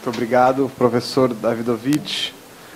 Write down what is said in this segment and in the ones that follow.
Muito obrigado, professor Davidovich.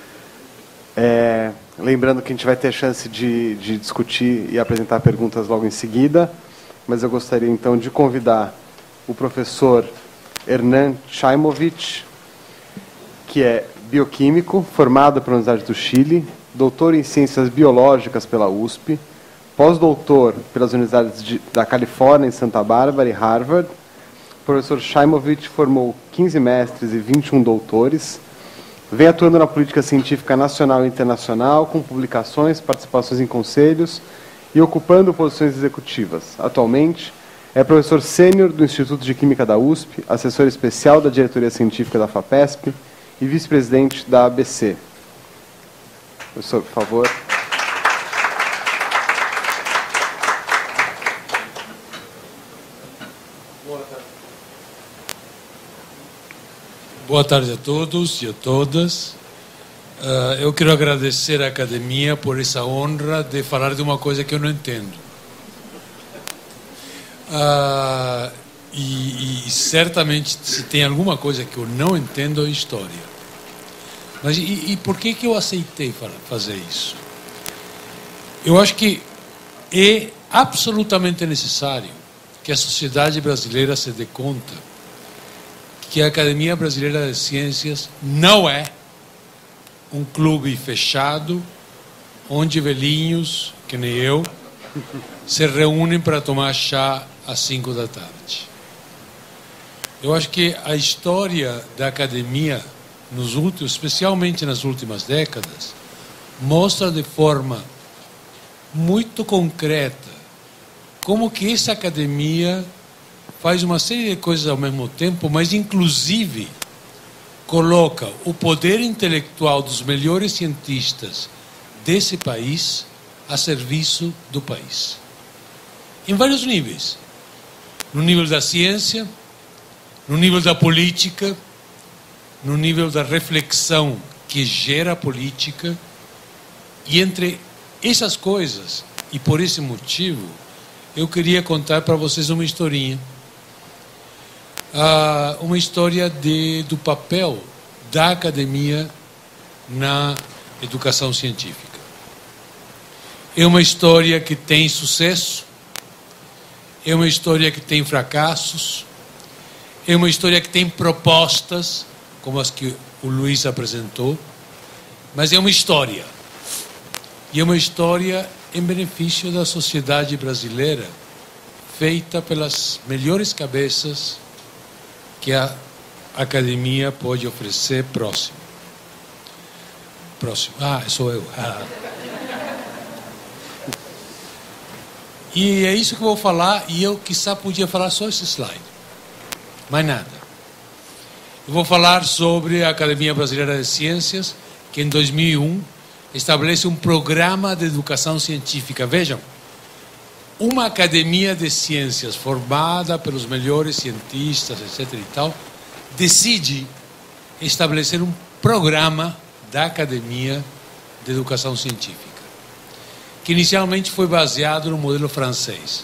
Lembrando que a gente vai ter chance de discutir e apresentar perguntas logo em seguida, mas eu gostaria então de convidar o professor Hernan Chaimovic, que é bioquímico, formado pela Universidade do Chile, doutor em Ciências Biológicas pela USP, pós-doutor pelas universidades da Califórnia, em Santa Bárbara e Harvard. O professor Chaimovic formou 15 mestres e 21 doutores, vem atuando na política científica nacional e internacional, com publicações, participações em conselhos e ocupando posições executivas. Atualmente, é professor sênior do Instituto de Química da USP, assessor especial da diretoria científica da FAPESP e vice-presidente da ABC. Professor, por favor. Boa tarde a todos e a todas. Eu quero agradecer à academia por essa honra de falar de uma coisa que eu não entendo. E certamente, se tem alguma coisa que eu não entendo, é história. Mas por que eu aceitei fazer isso? Eu acho que é absolutamente necessário que a sociedade brasileira se dê conta que a Academia Brasileira de Ciências não é um clube fechado onde velhinhos, que nem eu, se reúnem para tomar chá às 5 da tarde. Eu acho que a história da academia, especialmente nas últimas décadas, mostra de forma muito concreta como que essa academia faz uma série de coisas ao mesmo tempo, mas inclusive coloca o poder intelectual dos melhores cientistas desse país a serviço do país. Em vários níveis. No nível da ciência, no nível da política, no nível da reflexão que gera a política. E entre essas coisas, e por esse motivo, eu queria contar para vocês uma historinha. Uma história do papel da academia na educação científica. É uma história que tem sucesso, é uma história que tem fracassos, é uma história que tem propostas, como as que o Luiz apresentou, mas é uma história. E é uma história em benefício da sociedade brasileira, feita pelas melhores cabeças que a academia pode oferecer. Próximo. Sou eu. E é isso que eu vou falar, e eu quizá podia falar só esse slide. Mais nada. Eu vou falar sobre a Academia Brasileira de Ciências, que em 2001 estabelece um programa de educação científica. Vejam, uma academia de ciências formada pelos melhores cientistas, etc. e tal, decide estabelecer um programa da academia de educação científica, que inicialmente foi baseado no modelo francês,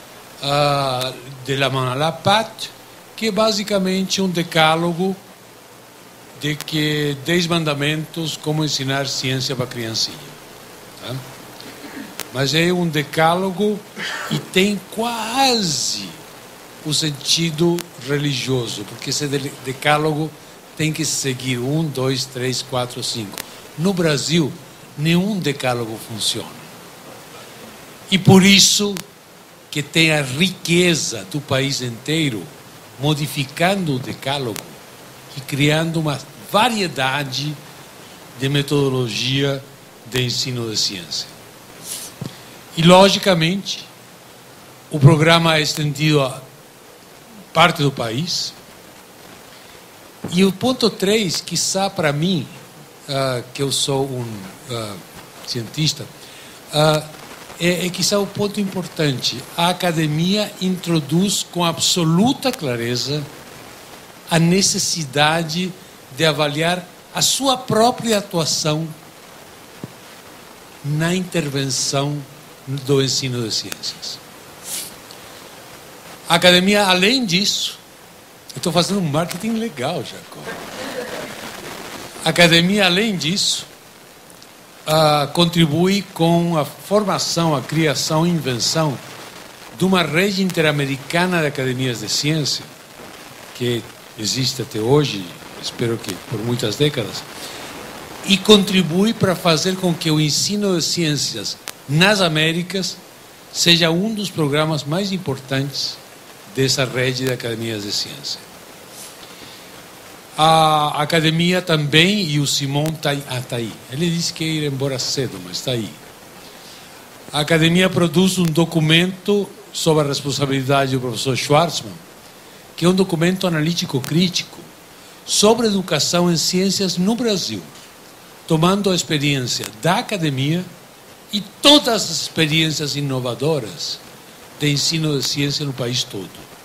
de la main à la pâte, que é basicamente um decálogo de que 10 mandamentos como ensinar ciência para a criancinha. Tá? Mas é um decálogo e tem quase o sentido religioso, porque esse decálogo tem que seguir 1, 2, 3, 4, 5. No Brasil, nenhum decálogo funciona. E por isso que tem a riqueza do país inteiro modificando o decálogo e criando uma variedade de metodologia de ensino de ciência. E, logicamente, o programa é estendido a parte do país. E o ponto 3, quiçá para mim, que eu sou um cientista, é quiçá o ponto importante. A academia introduz com absoluta clareza a necessidade de avaliar a sua própria atuação na intervenção do ensino de ciências. A academia, além disso, eu estou fazendo um marketing legal, Jacob. A academia, além disso, contribui com a formação, a criação e invenção de uma rede interamericana de academias de ciência, que existe até hoje, espero que por muitas décadas, e contribui para fazer com que o ensino de ciências nas Américas seja um dos programas mais importantes dessa rede de academias de ciência. A academia também, e o Simon está aí. Ele disse que ia ir embora cedo, mas está aí. A academia produz um documento sob a responsabilidade do professor Schwarzman, que é um documento analítico crítico sobre educação em ciências no Brasil, tomando a experiência da academia e todas as experiências inovadoras de ensino de ciência no país todo.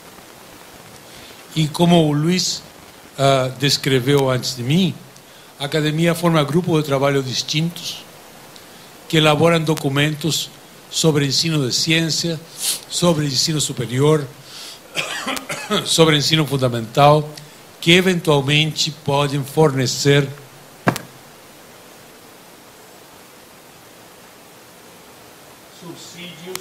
E como o Luiz descreveu antes de mim, a academia forma grupos de trabalho distintos que elaboram documentos sobre ensino de ciência, sobre ensino superior, sobre ensino fundamental, que eventualmente podem fornecer subsídios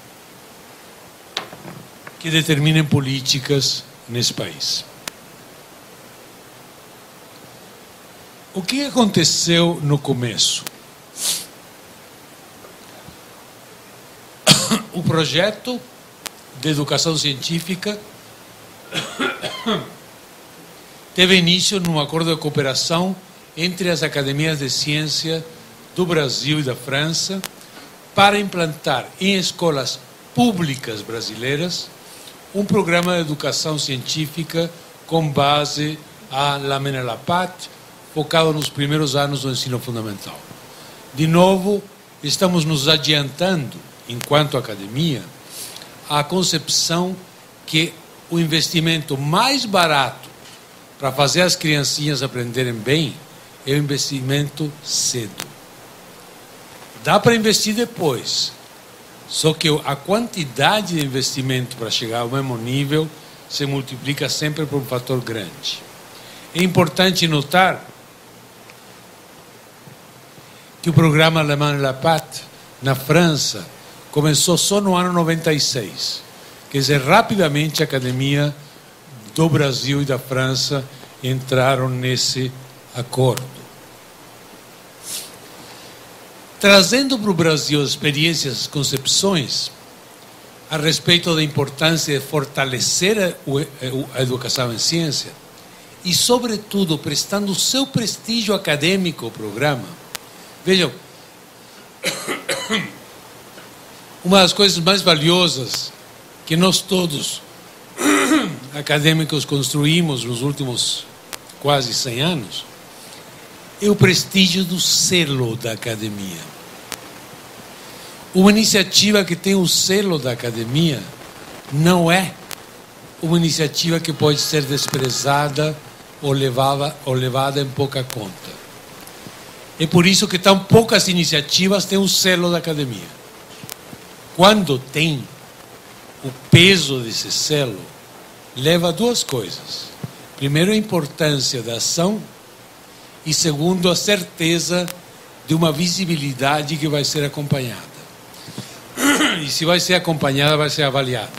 que determinem políticas nesse país. O que aconteceu no começo? O projeto de educação científica teve início num acordo de cooperação entre as academias de ciência do Brasil e da França para implantar em escolas públicas brasileiras um programa de educação científica com base a La Menelapat, focado nos primeiros anos do ensino fundamental. De novo, estamos nos adiantando, enquanto academia, à concepção que o investimento mais barato para fazer as criancinhas aprenderem bem é o investimento cedo. Dá para investir depois, só que a quantidade de investimento para chegar ao mesmo nível se multiplica sempre por um fator grande. É importante notar que o programa Alemão La Pat, na França, começou só no ano 96. Quer dizer, rapidamente a academia do Brasil e da França entraram nesse acordo. Trazendo para o Brasil experiências, concepções a respeito da importância de fortalecer a educação em ciência e, sobretudo, prestando o seu prestígio acadêmico ao programa. Vejam, uma das coisas mais valiosas que nós todos, acadêmicos, construímos nos últimos quase 100 anos, é o prestígio do selo da academia. Uma iniciativa que tem o selo da academia não é uma iniciativa que pode ser desprezada ou levada em pouca conta. É por isso que tão poucas iniciativas têm o selo da academia. Quando tem o peso desse selo, leva a duas coisas. Primeiro, a importância da ação e, segundo, a certeza de uma visibilidade que vai ser acompanhada. E se vai ser acompanhada, vai ser avaliada.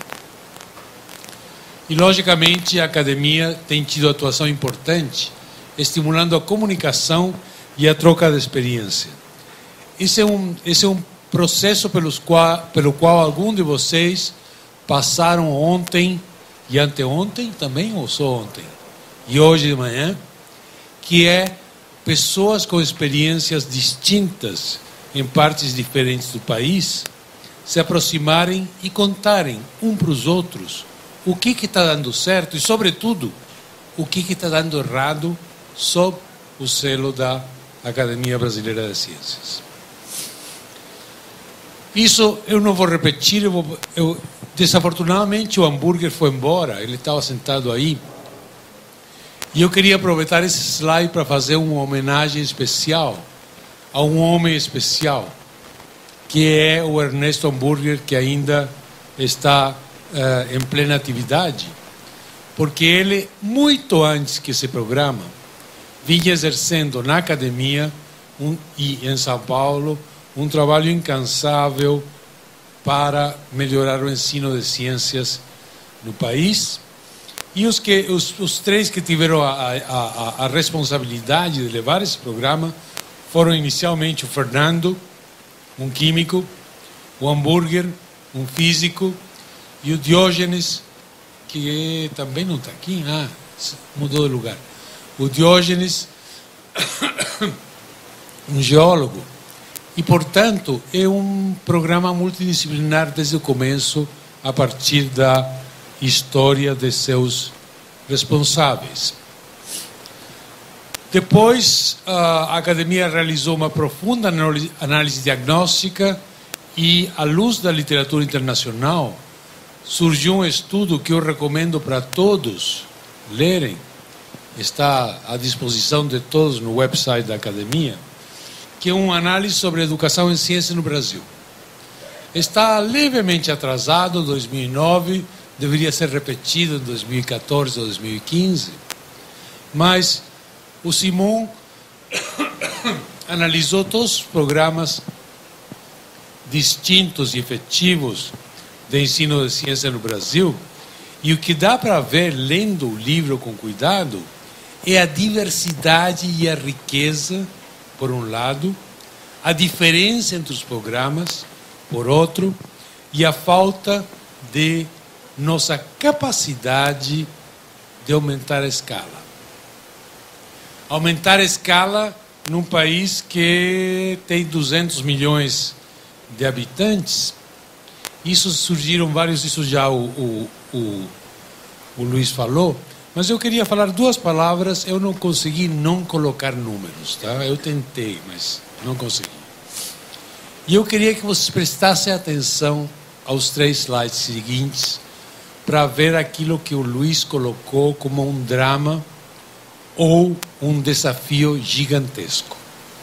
E, logicamente, a academia tem tido atuação importante, estimulando a comunicação e a troca de experiência. Esse é um processo pelo qual alguns de vocês passaram ontem e anteontem também, ou só ontem, e hoje de manhã, que é pessoas com experiências distintas em partes diferentes do país se aproximarem e contarem um para os outros o que está dando certo e, sobretudo, o que está dando errado sob o selo da Academia Brasileira de Ciências. Isso eu não vou repetir, desafortunadamente o hambúrguer foi embora, ele estava sentado aí, e eu queria aproveitar esse slide para fazer uma homenagem especial a um homem especial, que é o Ernesto Hambúrguer, que ainda está em plena atividade, porque ele, muito antes que esse programa, vinha exercendo na academia e em São Paulo um trabalho incansável para melhorar o ensino de ciências no país. E os três que tiveram a responsabilidade de levar esse programa foram inicialmente o Fernando, um químico, o Hambúrguer, um físico, e o Diógenes, que também não está aqui, mudou de lugar. O Diógenes, um geólogo. E, portanto, é um programa multidisciplinar desde o começo, a partir da história de seus responsáveis. Depois, a academia realizou uma profunda análise diagnóstica e, à luz da literatura internacional, surgiu um estudo que eu recomendo para todos lerem, está à disposição de todos no website da academia, que é uma análise sobre a educação em ciência no Brasil. Está levemente atrasado, 2009, deveria ser repetido em 2014 ou 2015, mas o Simon analisou todos os programas distintos e efetivos de ensino de ciência no Brasil, e o que dá para ver, lendo o livro com cuidado, é a diversidade e a riqueza, por um lado, a diferença entre os programas, por outro, e a falta de nossa capacidade de aumentar a escala. Aumentar a escala num país que tem 200 milhões de habitantes. Isso já o Luiz falou, mas eu queria falar duas palavras. Eu não consegui não colocar números, tá? Eu tentei, mas não consegui. E eu queria que vocês prestassem atenção aos 3 slides seguintes para ver aquilo que o Luiz colocou como um drama ou um desafio gigantesco.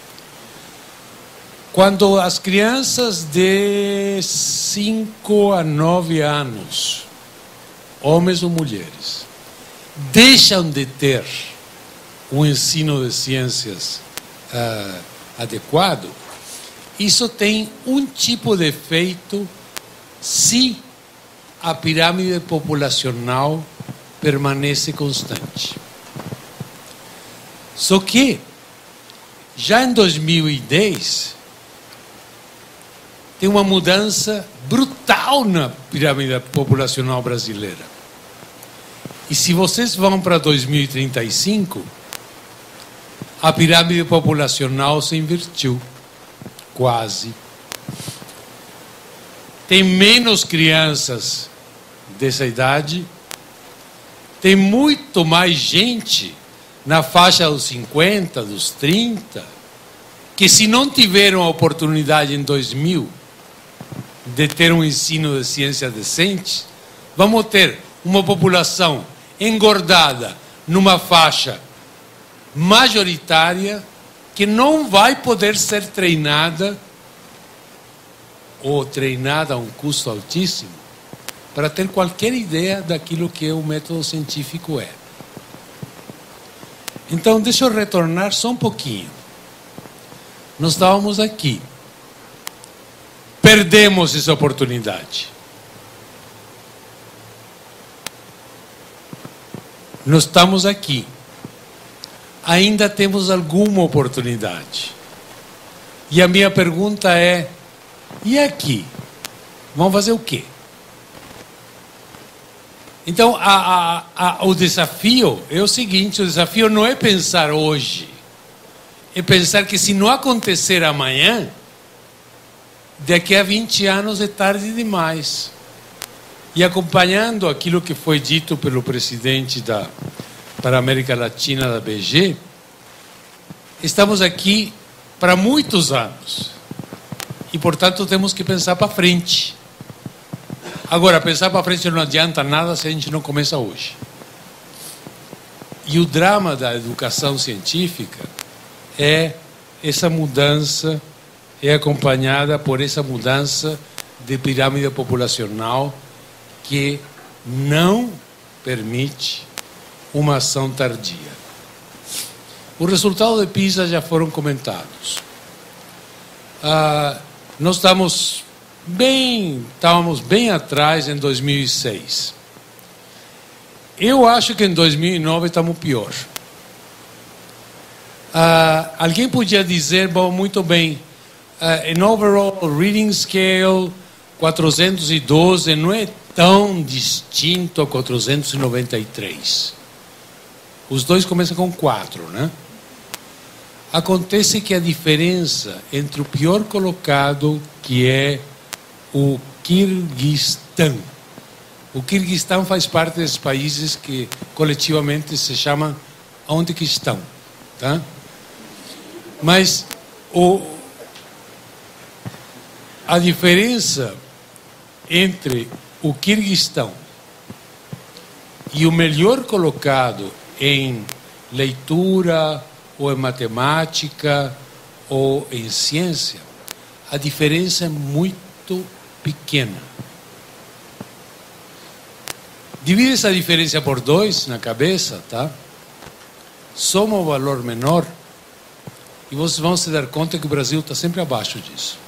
Quando as crianças de 5 a 9 anos, homens ou mulheres, deixam de ter um ensino de ciências adequado, isso tem um tipo de efeito se a pirâmide populacional permanece constante. Só que, já em 2010, tem uma mudança brutal na pirâmide populacional brasileira. E se vocês vão para 2035, a pirâmide populacional se invertiu, quase. Tem menos crianças dessa idade, tem muito mais gente na faixa dos 50, dos 30, que se não tiveram a oportunidade em 2000 de ter um ensino de ciência decente, vamos ter uma população engordada numa faixa majoritária que não vai poder ser treinada ou treinada a um custo altíssimo para ter qualquer ideia daquilo que o método científico é. Então, deixa eu retornar só um pouquinho. Nós estávamos aqui. Perdemos essa oportunidade. Nós estamos aqui. Ainda temos alguma oportunidade. E a minha pergunta é: e aqui? Vamos fazer o quê? Então, o desafio é o seguinte: o desafio não é pensar hoje, é pensar que se não acontecer amanhã, daqui a 20 anos é tarde demais. E acompanhando aquilo que foi dito pelo presidente para a América Latina da BG, estamos aqui para muitos anos. E, portanto, temos que pensar para frente. Agora, pensar para frente não adianta nada se a gente não começa hoje. E o drama da educação científica é essa mudança, é acompanhada por essa mudança de pirâmide populacional que não permite uma ação tardia. Os resultados de PISA já foram comentados. Nós estávamos bem atrás em 2006. Eu acho que em 2009 estamos pior. Alguém podia dizer, bom, muito bem, em overall reading scale, 412 não é tão distinto a 493. Os dois começam com 4, né? Acontece que a diferença entre o pior colocado, que é o Quirguistão. O Quirguistão faz parte desses países que coletivamente se chamam onde que estão, tá? Mas a diferença entre o Quirguistão e o melhor colocado em leitura, ou em matemática, ou em ciência, a diferença é muito pequena. Divide essa diferença por 2 na cabeça, tá? Soma o valor menor e vocês vão se dar conta que o Brasil está sempre abaixo disso.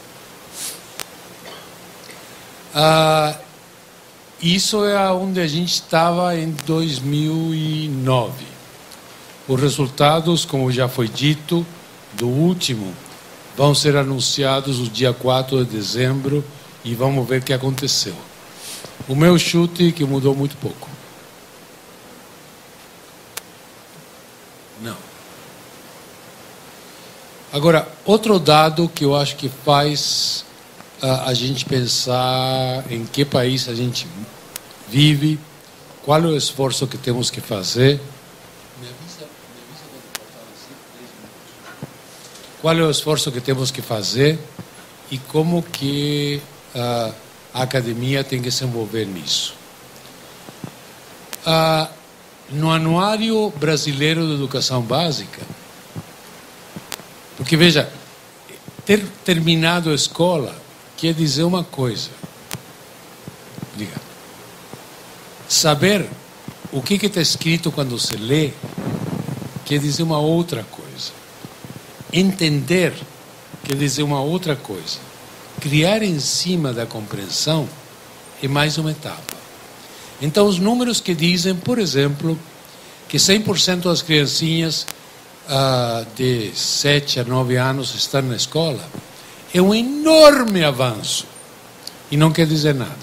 Isso é onde a gente estava em 2009. Os resultados, como já foi dito, do último, vão ser anunciados no dia 4 de dezembro e vamos ver o que aconteceu. O meu chute que mudou muito pouco. Não. Agora, outro dado que eu acho que faz a gente pensar em que país a gente vive, qual é o esforço que temos que fazer. Qual é o esforço que temos que fazer e como que a academia tem que se envolver nisso. No Anuário Brasileiro de Educação Básica, porque veja, ter terminado a escola quer dizer uma coisa. Diga. Saber o que está escrito quando se lê quer dizer uma outra coisa. Entender quer dizer uma outra coisa. Criar em cima da compreensão é mais uma etapa. Então, os números que dizem, por exemplo, que 100% das criancinhas de 7 a 9 anos estão na escola, é um enorme avanço. E não quer dizer nada.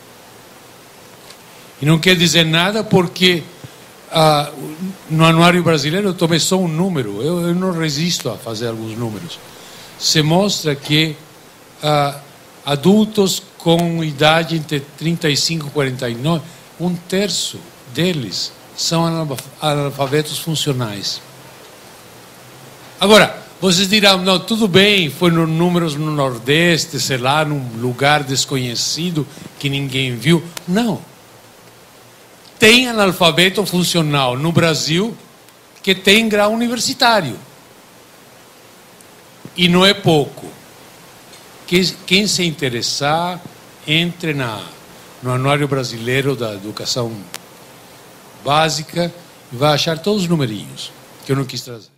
E não quer dizer nada porque no Anuário Brasileiro eu tomei só um número, eu não resisto a fazer alguns números. Se mostra que adultos com idade entre 35 e 49, 1/3 deles são analfabetos funcionais. Agora, vocês dirão, não, tudo bem, foi nos números no Nordeste, sei lá, num lugar desconhecido que ninguém viu. Não. Tem analfabeto funcional no Brasil que tem grau universitário. E não é pouco. Quem se interessar, entre no Anuário Brasileiro da Educação Básica e vai achar todos os numerinhos que eu não quis trazer.